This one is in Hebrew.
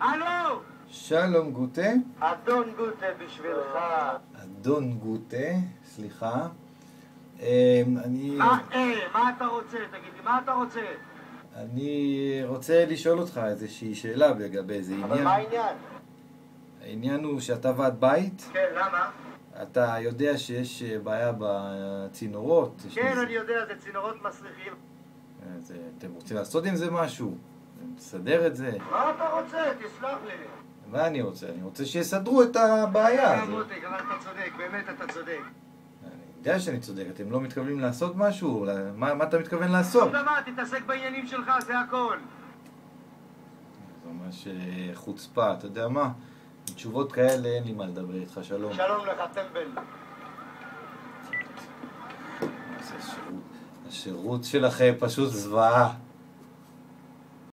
הלו! שלום גוטה. אדון גוטה בשבילך. אדון גוטה, סליחה. מה אתה רוצה? תגיד לי, מה אתה רוצה? אני רוצה לשאול אותך איזושהי שאלה לגבי איזה עניין. אבל מה העניין? העניין הוא שאתה ועד בית? כן, למה? אתה יודע שיש בעיה בצינורות? כן, אני יודע, זה צינורות מסריחים. אתם רוצים לעשות עם זה משהו? לסדר את זה? מה אתה רוצה? תסלח לי. מה אני רוצה? אני רוצה שיסדרו את הבעיה. מותק, אבל אתה צודק, באמת אתה צודק. אני יודע שאני צודק, אתם לא מתכוונים לעשות משהו? מה אתה מתכוון לעשות? טוב דבר, תתעסק בעניינים שלך, זה הכל. זה ממש חוצפה, אתה יודע מה? תשובות כאלה אין לי מה לדבר איתך, שלום. שלום לך, טמבל. השירות שלכם פשוט זוועה.